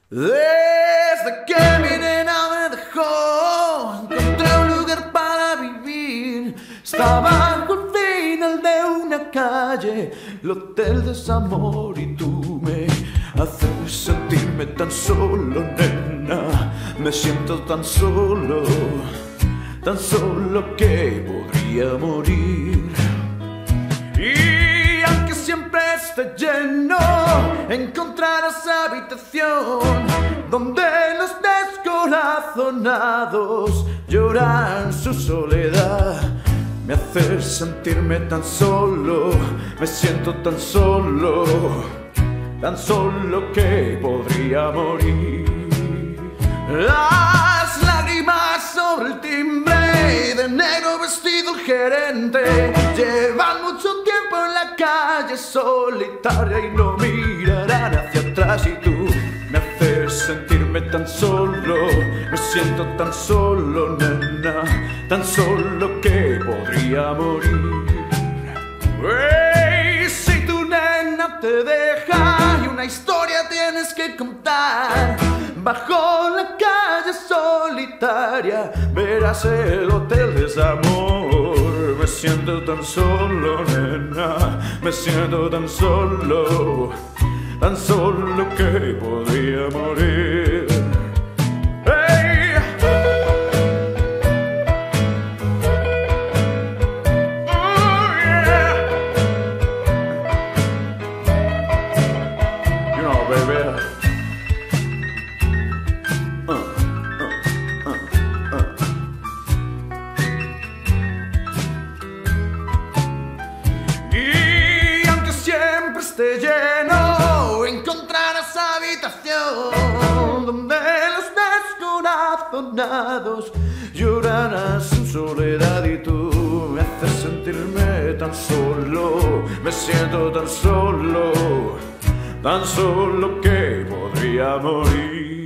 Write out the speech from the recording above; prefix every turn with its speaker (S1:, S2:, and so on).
S1: Desde que mi nena me dejó, encontré un lugar para vivir. Estaba al final de una calle, el hotel desamor, y tú me haces sentirme tan solo, nena. Me siento tan solo que podría morir. Y aunque siempre esté lleno, encontrarás habitación donde los descorazonados lloran su soledad. Me hace sentirme tan solo, me siento tan solo que podría morir. Las lágrimas sobre el timbre, de negro vestido el gerente, llevan mucho tiempo en la calle solitaria y no mirarán hacia atrás. Y tú me haces sentirme tan solo, me siento tan solo, nena, tan solo que podría morir. Hey, si tu nena te deja y una historia tienes que contar, bajo la calle solitaria verás el hotel desamor. Me siento tan solo, nena, me siento tan solo que podría morir. Hey. Oh, yeah. You know, baby. Y aunque siempre esté lleno, encontrarás habitación donde los descorazonados lloran a su soledad. Y tú me haces sentirme tan solo, me siento tan solo que podría morir.